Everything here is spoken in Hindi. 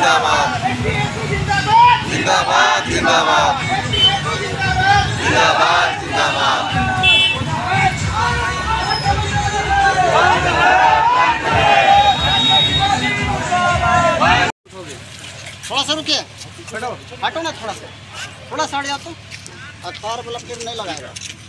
जिंदाबाद जिंदाबाद जिंदाबाद जिंदाबाद जिंदाबाद। थोड़ा सा रुकिए, हटो ना, थोड़ा सा हट जाओ तो। तार बल्ब नहीं लगाएगा।